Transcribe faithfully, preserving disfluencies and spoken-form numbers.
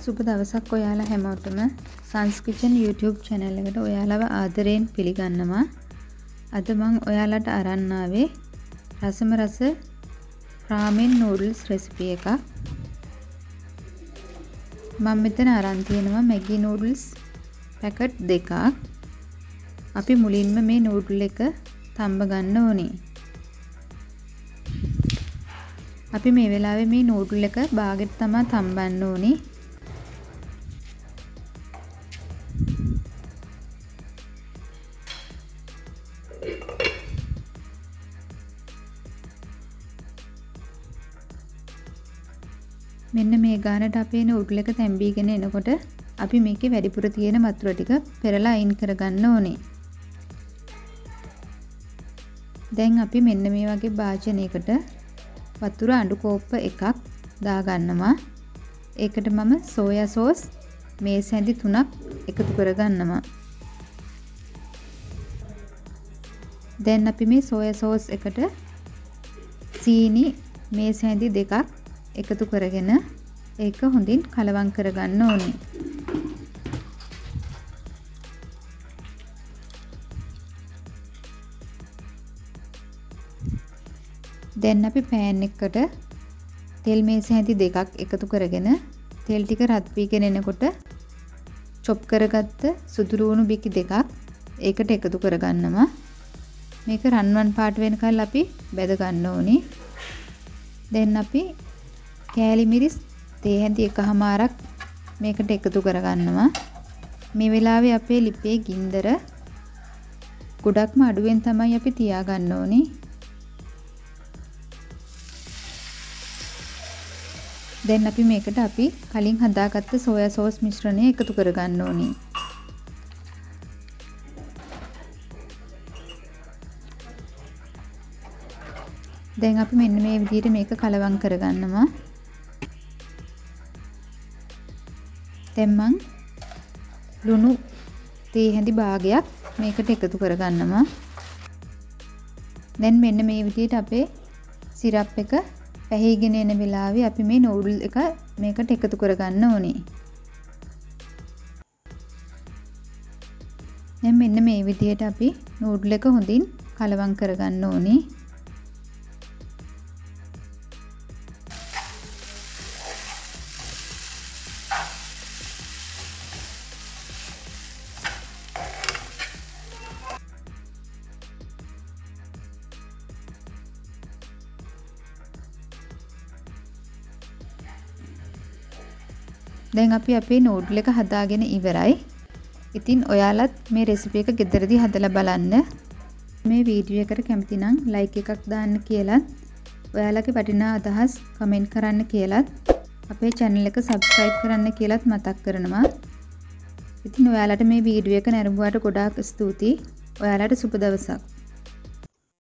සුබ දවසක් ඔයාලා හැමෝටම සංස් කිචන් YouTube channel එකට ඔයාලව ආදරයෙන් පිළිගන්නවා. අද මම ඔයාලට අරන් ආවේ රසම රස රාමෙන් නූඩල්ස් රෙසිපි එකක්. මම මෙතන අරන් තියෙනවා මැගි නූඩල්ස් පැකට් දෙකක්. අපි මුලින්ම මේ නූඩල් එක තම්බ ගන්න ඕනේ. අපි මේ වෙලාවේ මේ නූඩල් එක බාගෙට තමයි තම්බන්න ඕනේ. මෙන්න මේ ගානට අපේ නූඩල් එක තැම්බීගෙන එනකොට අපි මේකේ වැඩිපුර තියෙන වතුර ටික පෙරලා අයින් කරගන්න ඕනේ. දැන් අපි මෙන්න මේ වගේ භාජනයකට වතුර අඬු කෝප්ප එකක් දාගන්නවා. ඒකට මම සෝයා සෝස් මේස් හැඳි තුනක් එකතු කරගන්නවා. දැන් අපි මේ සෝයා සෝස් එකට සීනි මේස් හැඳි දෙකක් එකතු කරගෙන ඒක හොඳින් කලවම් කරගන්න ඕනේ. දැන් අපි පෑන් එකකට තෙල් මේස හැඳි දෙකක් එකතු කරගෙන තෙල් ටික රත් වීගෙන එනකොට චොප් කරගත්ත සුදු ලුණු බිකි දෙකක් ඒකට එකතු කරගන්නවා. මේක රන්වන් පාට වෙනකල් අපි බෙද ගන්න ඕනේ. දැන් අපි කෑලි මිරිස් තේ හැඳි එකමාරක් මේකට එකතු කරගන්නවා. මේ වෙලාවේ අපේ ලිපේ ගින්දර ගොඩක්ම අඩුවෙන් තමයි අපි තියාගන්න ඕනේ. දැන් අපි මේකට අපි කලින් හදාගත්ත සෝයා සෝස් මිශ්‍රණය එකතු කරගන්න ඕනේ. දැන් අපි මෙන්න මේ විදිහට මේක කලවම් කරගන්නවා. දැන් මං ලුණු තේ හැඳි භාගයක් මේකට එකතු කරගන්නවා. දැන් මෙන්න මේ විදිහට අපේ සිරප් එක පැහිගෙන එන වෙලාවේ අපි මේ නූඩල් එක මේකට එකතු කරගන්න ඕනේ. දැන් මෙන්න මේ විදිහට අපි නූඩල් එක හොඳින් කලවම් කරගන්න ඕනේ. දැන් අපි අපේ නූඩල් එක හදාගෙන ඉවරයි. ඉතින් ඔයාලත් මේ රෙසිපි එක ගෙදරදී හදලා බලන්න. මේ වීඩියෝ එකට කැමති නම් ලයික් එකක් දාන්න කියලාත් ඔයාලගේ වටිනා අදහස් කමෙන්ට් කරන්න කියලාත් අපේ channel එක subscribe කරන්න කියලාත් මතක් කරනවා. ඉතින් ඔයාලට මේ වීඩියෝ එක නැරඹුවාට ගොඩාක් ස්තුතියි. ඔයාලට සුබ දවසක්.